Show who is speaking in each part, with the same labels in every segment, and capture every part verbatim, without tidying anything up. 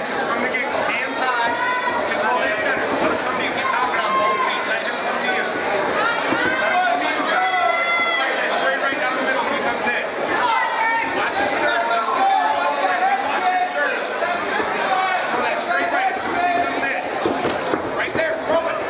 Speaker 1: intentions from the get-go. Hands high, control that center. Let him come to you. He's hopping on both feet. Let him come to you. Let him come to you, John. Fight that straight right down the middle when he comes in. Watch his sternum. Let's get the roll forward. Watch his sternum. Throw that straight right as soon as he comes in. Right there. Roll it.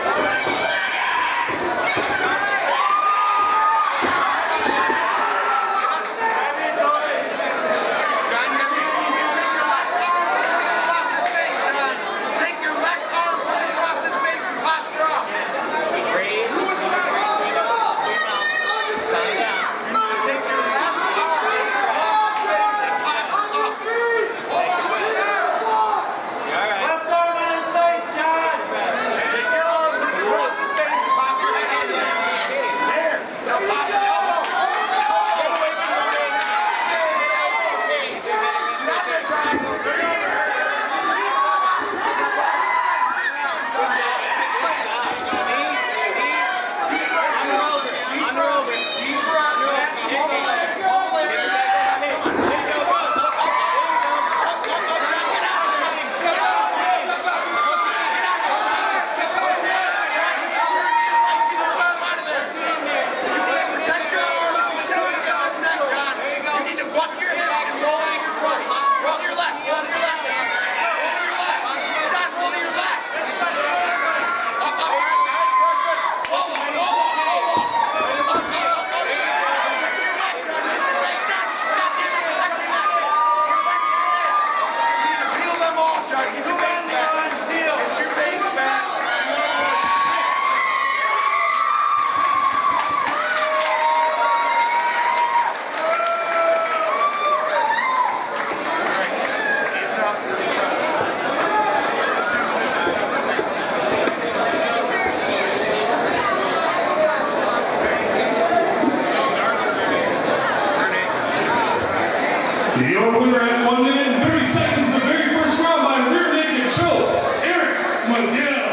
Speaker 2: The opener at one minute and thirty seconds, the very first round by rear naked choke, Eric McGill.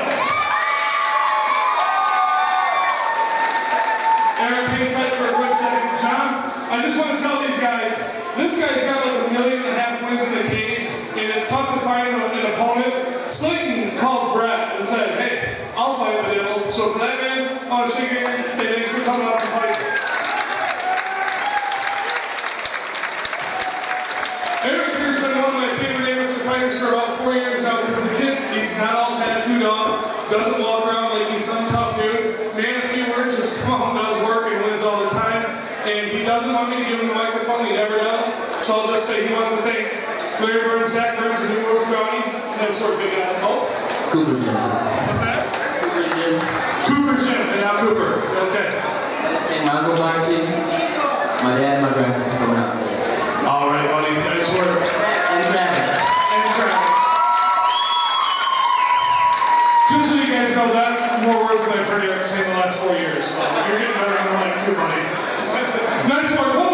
Speaker 2: Eric, hang tight for a quick second. John, I just want to tell these guys, this guy's got like a million and a half wins in the cage, and it's tough to find an opponent. Slayton called Brett and said, hey, I'll fight the devil. So for that man, I want to shake your hand and say thanks for coming up and fighting. Eric here's been one of my favorite amateur fighters for about four years now because the kid, he's not all tattooed up, doesn't walk around like he's some tough dude. Man, a few words, just come home, does work, and wins all the time. And he doesn't want me to give him the microphone, he never does. So I'll just say he wants to thank Larry Burns, Zach Burns, and New York County. That's where big guy. Oh?
Speaker 3: Cooper's Gym.
Speaker 2: What's that?
Speaker 3: Cooper's Gym.
Speaker 2: Cooper's Gym, and now Cooper. Okay.
Speaker 3: And my Uncle Boxing, my dad and my grandpa are coming out.
Speaker 2: All right, buddy. Nice work.
Speaker 3: And Travis.
Speaker 2: And Travis. Just so you guys know, that's more words than I've heard Eric say in the last four years. So you're getting better on the mic too, buddy. Nice work.